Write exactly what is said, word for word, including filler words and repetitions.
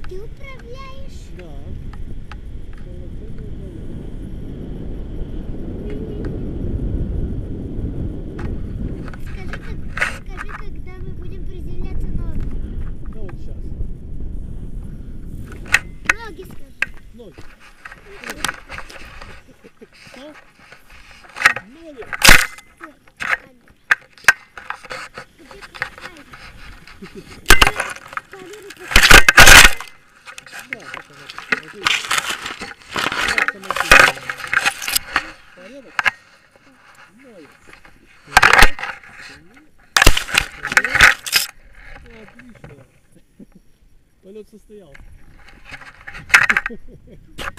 Ты управляешь? Да. Скажи, как, скажи, когда мы будем приземляться ноги. Да вот сейчас. Ноги скажи. Ноги. Что? Ноги. Ой, камера. Где камера? Камеру поставь. Да, как она тут. Вот видишь. Как она тут. Порядок? Молодец. Отлично. Полет состоялся.